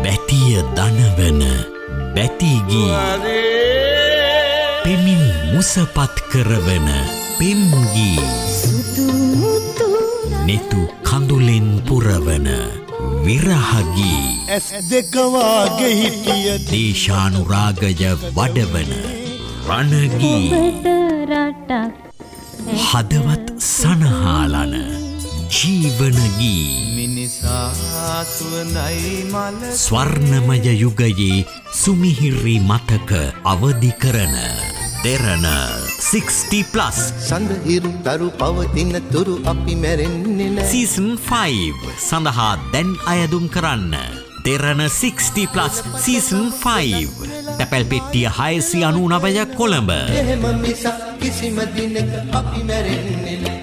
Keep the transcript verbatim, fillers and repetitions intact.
බැතිය දනවන බැතිගී පෙමින් මුසපත් කරවන පෙම්ගී නෙතු කඳුලෙන් පුරවන විරහගී ඇස් දෙක වාගේ හිටිය දේශානුරාගය වඩවන රණගී හදවත් සනහාලන ජීවනගී ස්වර්ණමය යුගයේ සුමිහිරි මතක අවදි කරන දෙරණ sixty plus සඳහිරු තරු පවතින තුරු අපි මැරෙන්නේ නැහැ. Season five සඳහා දැන් අයදුම් කරන්න. දෙරණ sixty plus Season five තැපැල් පෙට්ටිය හයසිය අනූ නවය කොළඹ. එහෙම මිසක් කිසිම දිනක අපි මැරෙන්නේ නැහැ.